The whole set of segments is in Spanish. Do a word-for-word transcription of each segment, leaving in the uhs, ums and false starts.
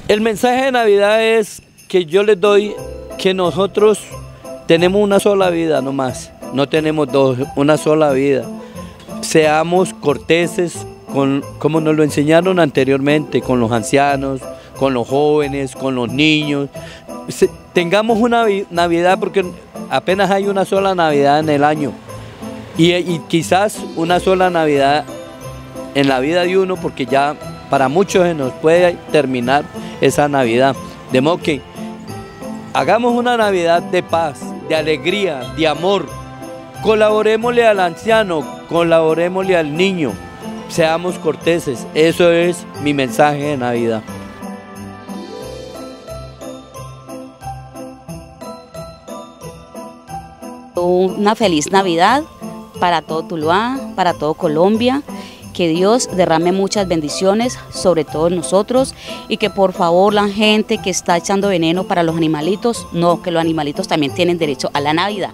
El mensaje de Navidad es que yo les doy que nosotros tenemos una sola vida nomás, no tenemos dos, una sola vida. Seamos corteses, con, como nos lo enseñaron anteriormente, con los ancianos, con los jóvenes, con los niños. Se, tengamos una Navidad, porque apenas hay una sola Navidad en el año. Y, y quizás una sola Navidad en la vida de uno, porque ya para muchos se nos puede terminar esa Navidad. De modo que hagamos una Navidad de paz, de alegría, de amor. Colaborémosle al anciano, colaborémosle al niño, seamos corteses. Eso es mi mensaje de Navidad. Una feliz Navidad para todo Tuluá, para todo Colombia. Que Dios derrame muchas bendiciones sobre todos nosotros y que por favor la gente que está echando veneno para los animalitos, no, que los animalitos también tienen derecho a la Navidad.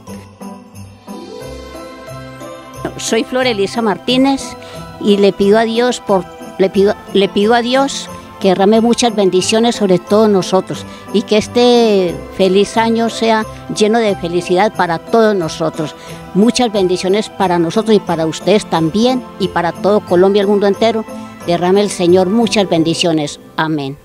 Soy Flor Elisa Martínez y le pido a Dios, por, le pido, le pido a Dios que derrame muchas bendiciones sobre todos nosotros y que este feliz año sea lleno de felicidad para todos nosotros. Muchas bendiciones para nosotros y para ustedes también y para todo Colombia y el mundo entero. Derrame el Señor muchas bendiciones. Amén.